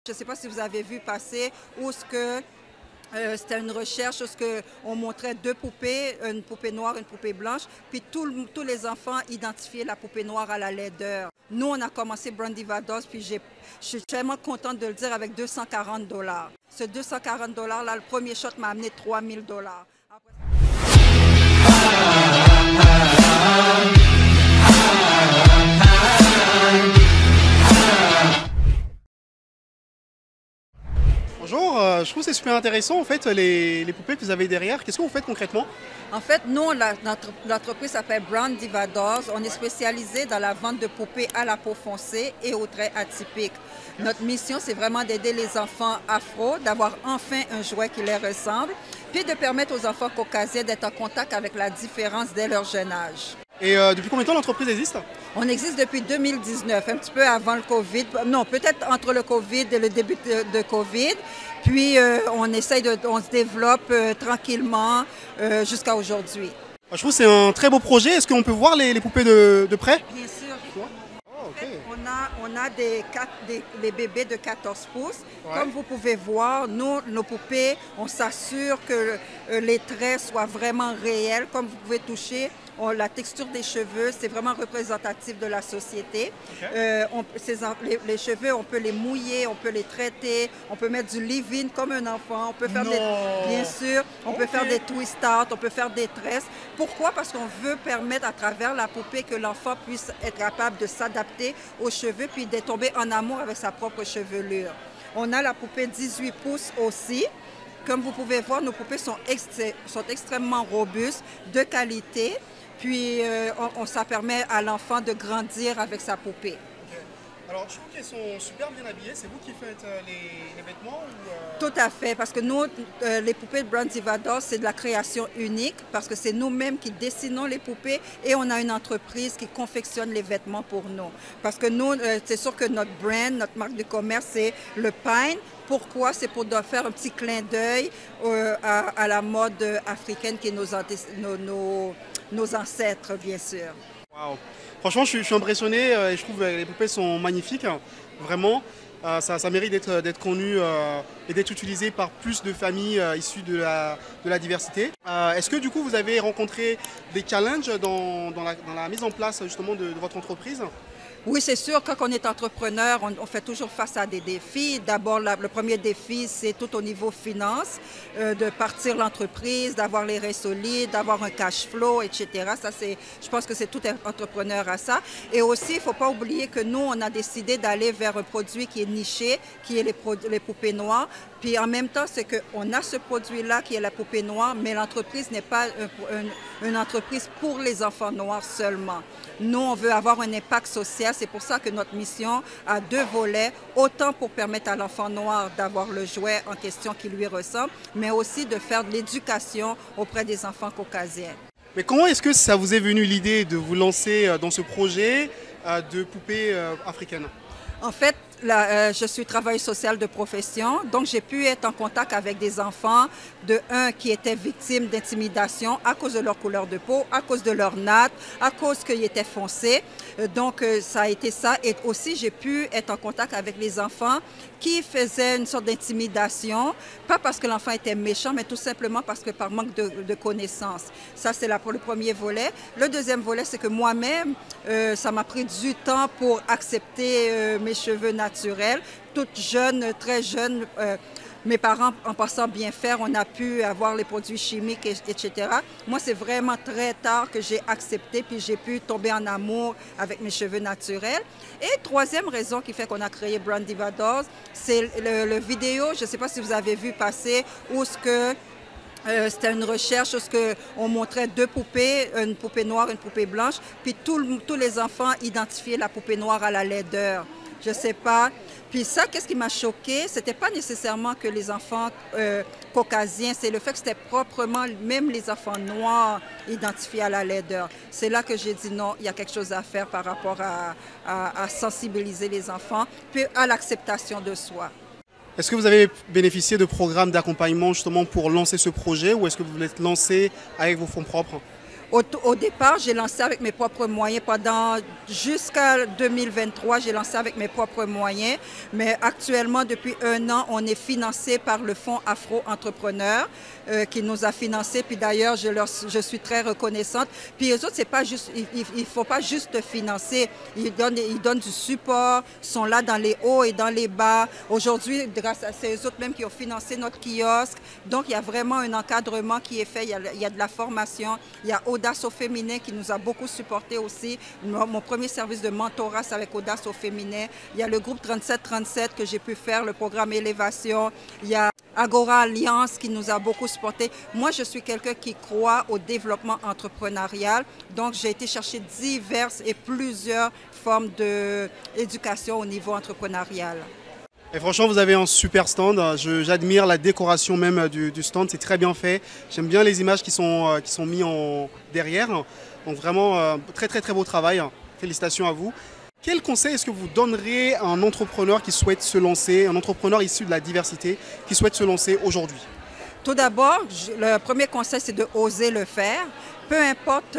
Je ne sais pas si vous avez vu passer où ce que c'était une recherche où on montrait deux poupées, une poupée noire et une poupée blanche, puis tous les enfants identifiaient la poupée noire à la laideur. Nous, on a commencé Brandivados, puis je suis tellement contente de le dire avec 240 $. Ce 240 $-là, le premier shot m'a amené 3000 $. Bonjour, je trouve que c'est super intéressant en fait les poupées que vous avez derrière. Qu'est-ce que vous faites concrètement? En fait, nous, l'entreprise s'appelle Brandivados. On est spécialisé dans la vente de poupées à la peau foncée et aux traits atypiques. Notre mission, c'est vraiment d'aider les enfants afro, d'avoir enfin un jouet qui les ressemble, puis de permettre aux enfants caucasiens d'être en contact avec la différence dès leur jeune âge. Et depuis combien de temps l'entreprise existe? On existe depuis 2019, un petit peu avant le Covid. Non, peut-être entre le Covid et le début de Covid. Puis on se développe tranquillement jusqu'à aujourd'hui. Je trouve que c'est un très beau projet. Est-ce qu'on peut voir les poupées de près? Bien sûr. Oh, okay. On a des bébés de 14 pouces. Ouais. Comme vous pouvez voir, nos poupées, on s'assure que les traits soient vraiment réels. Comme vous pouvez toucher, la texture des cheveux, c'est vraiment représentatif de la société. Okay. Les cheveux, on peut les mouiller, on peut les traiter, on peut mettre du leave-in comme un enfant, on peut faire bien sûr, on peut faire des twist-out, on peut faire des tresses. Pourquoi? Parce qu'on veut permettre à travers la poupée que l'enfant puisse être capable de s'adapter aux cheveux puis de tomber en amour avec sa propre chevelure. On a la poupée 18 pouces aussi. Comme vous pouvez voir, nos poupées sont extrêmement robustes, de qualité. Puis, ça permet à l'enfant de grandir avec sa poupée. Okay. Alors, je trouve qu'elles sont super bien habillées. C'est vous qui faites les vêtements ou Tout à fait, parce que nous, les poupées de Brandivados, c'est de la création unique, parce que c'est nous-mêmes qui dessinons les poupées et on a une entreprise qui confectionne les vêtements pour nous. Parce que nous, c'est sûr que notre brand, notre marque de commerce, c'est le Pine. Pourquoi? C'est pour faire un petit clin d'œil à la mode africaine qui est nos ancêtres, bien sûr. Wow. Franchement, je suis impressionné et je trouve que les poupées sont magnifiques, vraiment. Ça mérite d'être connu et d'être utilisé par plus de familles issues de la diversité. Est-ce que du coup vous avez rencontré des challenges dans la mise en place justement de votre entreprise? Oui, c'est sûr, quand on est entrepreneur, on fait toujours face à des défis. D'abord, le premier défi, c'est tout au niveau finance, de partir l'entreprise, d'avoir les reins solides, d'avoir un cash flow, etc. Je pense que c'est tout entrepreneur à ça. Et aussi, il ne faut pas oublier que nous, on a décidé d'aller vers un produit qui est niché, qui est les poupées noires. Puis en même temps, c'est qu'on a ce produit-là qui est la poupée noire, mais l'entreprise n'est pas une entreprise pour les enfants noirs seulement. Nous, on veut avoir un impact social. C'est pour ça que notre mission a deux volets, autant pour permettre à l'enfant noir d'avoir le jouet en question qui lui ressemble, mais aussi de faire de l'éducation auprès des enfants caucasiens. Mais comment est-ce que ça vous est venu l'idée de vous lancer dans ce projet de poupées africaines? En fait, je suis travailleuse sociale de profession, donc j'ai pu être en contact avec des enfants, qui étaient victimes d'intimidation à cause de leur couleur de peau, à cause de leur natte, à cause qu'ils étaient foncés. Donc ça a été ça. Et aussi, j'ai pu être en contact avec les enfants qui faisaient une sorte d'intimidation, pas parce que l'enfant était méchant, mais tout simplement parce que par manque de connaissances. Ça, c'est pour le premier volet. Le deuxième volet, c'est que moi-même, ça m'a pris du temps pour accepter mes cheveux naturels. Toute jeune, très jeune, mes parents, en passant bien faire, on a pu avoir les produits chimiques, etc. Moi, c'est vraiment très tard que j'ai accepté, puis j'ai pu tomber en amour avec mes cheveux naturels. Et troisième raison qui fait qu'on a créé Brandivados, c'est le vidéo, je ne sais pas si vous avez vu passer, où c'était une recherche où on montrait deux poupées, une poupée noire et une poupée blanche, puis tous les enfants identifiaient la poupée noire à la laideur. Je ne sais pas. Puis ça, qu'est-ce qui m'a choquée? Ce n'était pas nécessairement que les enfants caucasiens, c'est le fait que c'était proprement même les enfants noirs identifiés à la laideur. C'est là que j'ai dit non, il y a quelque chose à faire par rapport à sensibiliser les enfants, puis à l'acceptation de soi. Est-ce que vous avez bénéficié de programmes d'accompagnement justement pour lancer ce projet ou est-ce que vous voulez lancer avec vos fonds propres? Au départ, j'ai lancé avec mes propres moyens. Jusqu'à 2023, j'ai lancé avec mes propres moyens. Mais actuellement, depuis 1 an, on est financé par le Fonds Afro-Entrepreneur qui nous a financés. Puis d'ailleurs, je suis très reconnaissante. Puis eux autres, c'est pas juste, il ne faut pas juste financer. Ils donnent du support, ils sont là dans les hauts et dans les bas. Aujourd'hui, grâce à ces autres même qui ont financé notre kiosque. Donc, il y a vraiment un encadrement qui est fait. Il y a de la formation. Il y a Audace au féminin qui nous a beaucoup supporté aussi. Mon premier service de mentorat, c'est avec Audace au féminin. Il y a le groupe 3737 que j'ai pu faire, le programme Élévation. Il y a Agora Alliance qui nous a beaucoup supporté. Moi, je suis quelqu'un qui croit au développement entrepreneurial. Donc, j'ai été chercher diverses et plusieurs formes d'éducation au niveau entrepreneurial. Et franchement, vous avez un super stand. J'admire la décoration même du stand. C'est très bien fait. J'aime bien les images qui sont mises derrière. Donc vraiment, très très très beau travail. Félicitations à vous. Quel conseil est-ce que vous donnerez à un entrepreneur qui souhaite se lancer, un entrepreneur issu de la diversité qui souhaite se lancer aujourd'hui? Tout d'abord, le premier conseil, c'est de oser le faire. Peu importe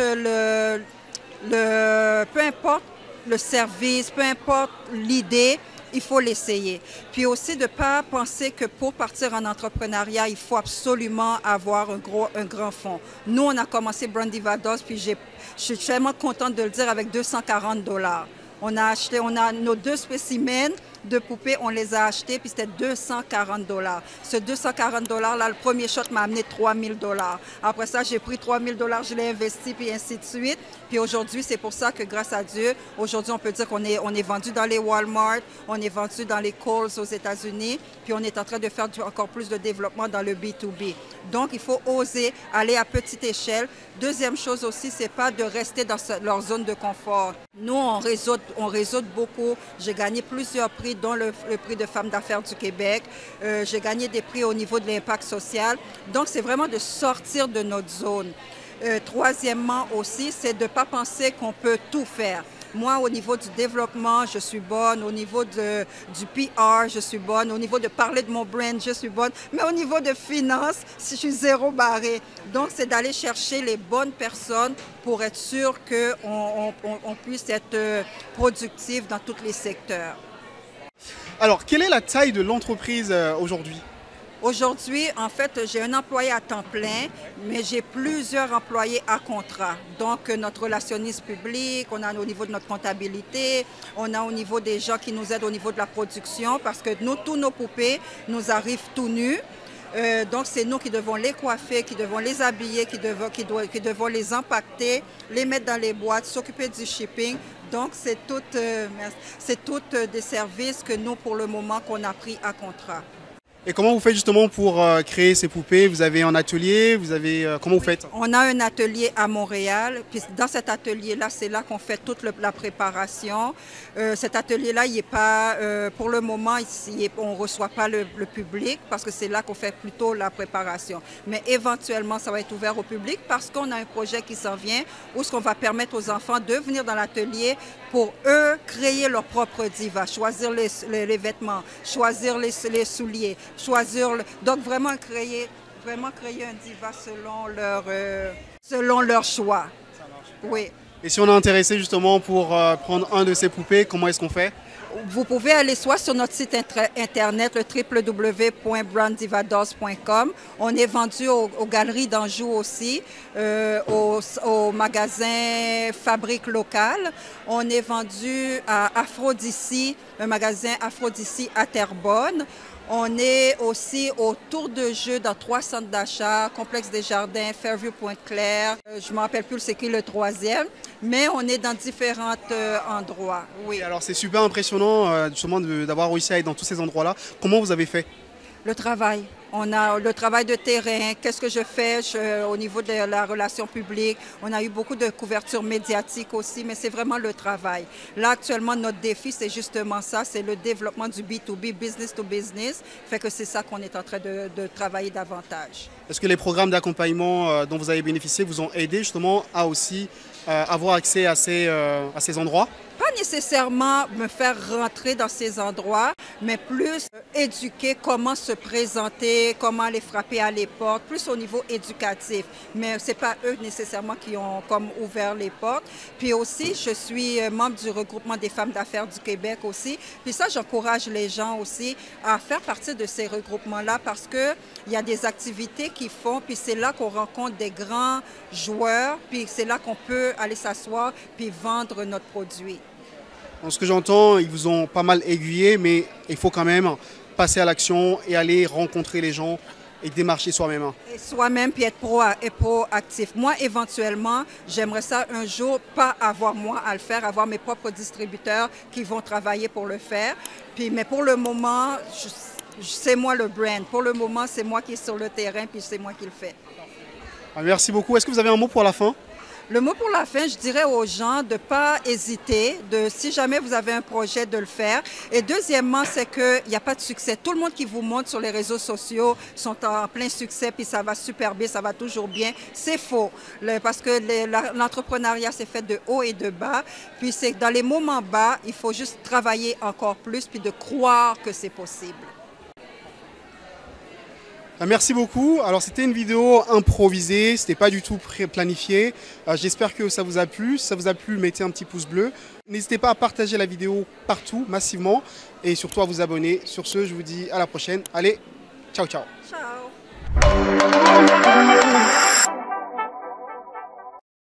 peu importe le service, peu importe l'idée, il faut l'essayer. Puis aussi de ne pas penser que pour partir en entrepreneuriat, il faut absolument avoir un grand fonds. Nous, on a commencé Brandivados, puis je suis tellement contente de le dire, avec 240 $. On a nos 2 spécimens de poupées, on les a achetés, puis c'était 240 $. Ce 240 $, là, le premier shot m'a amené 3000 $. Après ça, j'ai pris 3000 $, je l'ai investi, puis ainsi de suite. Puis aujourd'hui, c'est pour ça que grâce à Dieu, aujourd'hui, on peut dire qu'on est vendu dans les Walmart, on est vendu dans les Kohl's aux États-Unis, puis on est en train de faire encore plus de développement dans le B2B. Donc, il faut oser aller à petite échelle. Deuxième chose aussi, c'est pas de rester dans leur zone de confort. Nous, on réseaute beaucoup. J'ai gagné plusieurs prix, dont le prix de Femmes d'affaires du Québec. J'ai gagné des prix au niveau de l'impact social. Donc, c'est vraiment de sortir de notre zone. Troisièmement aussi, c'est de ne pas penser qu'on peut tout faire. Moi, au niveau du développement, je suis bonne. Au niveau du PR, je suis bonne. Au niveau de parler de mon brand, je suis bonne. Mais au niveau de finance, je suis zéro barré. Donc, c'est d'aller chercher les bonnes personnes pour être sûr qu'on puisse être productif dans tous les secteurs. Alors, quelle est la taille de l'entreprise aujourd'hui? Aujourd'hui, en fait, j'ai un employé à temps plein, mais j'ai plusieurs employés à contrat. Donc, notre relationniste public, on a au niveau de notre comptabilité, on a au niveau des gens qui nous aident au niveau de la production, parce que tous nos poupées nous arrivent tout nus. Donc, c'est nous qui devons les coiffer, qui devons les habiller, qui devons les empaqueter, les mettre dans les boîtes, s'occuper du shipping. Donc, c'est toutes des services que nous, pour le moment, qu'on a pris à contrat. Et comment vous faites justement pour créer ces poupées? Vous avez un atelier? Comment vous faites? On a un atelier à Montréal. Puis dans cet atelier-là, c'est là qu'on fait toute la préparation. Cet atelier-là, il est pas, pour le moment, on ne reçoit pas le public parce que c'est là qu'on fait plutôt la préparation. Mais éventuellement, ça va être ouvert au public parce qu'on a un projet qui s'en vient où ce qu'on va permettre aux enfants de venir dans l'atelier pour eux créer leur propre diva, choisir les vêtements, choisir les souliers, donc vraiment créer un diva selon leur choix. Oui. Et si on est intéressé justement pour prendre un de ces poupées, comment est-ce qu'on fait? Vous pouvez aller soit sur notre site internet, le www.brandivados.com. On est vendu aux Galeries d'Anjou aussi, au magasin Fabrique Locale. On est vendu à Aphrodisi, un magasin Aphrodisi à Terrebonne. On est aussi au Tour de Jeu dans 3 centres d'achat, Complexe des Jardins, Fairview Pointe-Claire. Je ne me rappelle plus c'est qui le 3e, mais on est dans différents endroits. Oui. Et alors c'est super impressionnant justement d'avoir réussi à être dans tous ces endroits-là. Comment vous avez fait? Le travail. On a le travail de terrain, qu'est-ce que je fais au niveau de la relation publique. On a eu beaucoup de couverture médiatique aussi, mais c'est vraiment le travail. Là, actuellement, notre défi, c'est justement ça, c'est le développement du B2B, business to business, fait que c'est ça qu'on est en train de travailler davantage. Est-ce que les programmes d'accompagnement dont vous avez bénéficié vous ont aidé justement à aussi avoir accès à ces endroits? Pas nécessairement me faire rentrer dans ces endroits, mais plus éduquer comment se présenter, comment les frapper à les portes, plus au niveau éducatif. Mais ce n'est pas eux nécessairement qui ont comme ouvert les portes. Puis aussi, je suis membre du regroupement des femmes d'affaires du Québec aussi. Puis ça, j'encourage les gens aussi à faire partie de ces regroupements-là parce qu'il y a des activités qu'ils font, puis c'est là qu'on rencontre des grands joueurs, puis c'est là qu'on peut aller s'asseoir puis vendre notre produit. En ce que j'entends, ils vous ont pas mal aiguillé, mais il faut quand même passer à l'action et aller rencontrer les gens et démarcher soi-même. Et soi-même, puis être proactif. Moi, éventuellement, j'aimerais ça un jour, pas avoir moi à le faire, avoir mes propres distributeurs qui vont travailler pour le faire. Puis, mais pour le moment, c'est moi le brand. Pour le moment, c'est moi qui est sur le terrain, puis c'est moi qui le fais. Merci beaucoup. Est-ce que vous avez un mot pour la fin? Le mot pour la fin, je dirais aux gens de ne pas hésiter, si jamais vous avez un projet, de le faire. Et deuxièmement, c'est qu'il n'y a pas de succès. Tout le monde qui vous montre sur les réseaux sociaux sont en plein succès, puis ça va super bien, ça va toujours bien. C'est faux, parce que l'entrepreneuriat, c'est fait de haut et de bas. Puis c'est dans les moments bas, il faut juste travailler encore plus, puis de croire que c'est possible. Merci beaucoup. Alors c'était une vidéo improvisée, c'était pas du tout planifié. J'espère que ça vous a plu. Si ça vous a plu, mettez un petit pouce bleu. N'hésitez pas à partager la vidéo partout, massivement, et surtout à vous abonner. Sur ce, je vous dis à la prochaine. Allez, ciao ciao. Ciao.